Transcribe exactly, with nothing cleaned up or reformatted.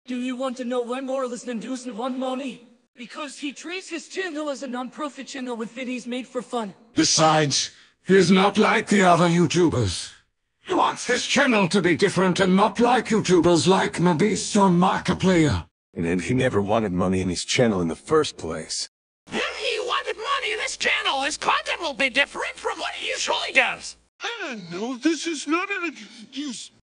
Do you want to know why Morales nine doesn't want money? Because he treats his channel as a non-profit channel with videos made for fun. Besides, he's not like the other YouTubers. He wants his channel to be different and not like YouTubers like Mabis or Markiplier. And then he never wanted money in his channel in the first place. If he wanted money in his channel, his content will be different from what he usually does. Ah, no, this is not an excuse.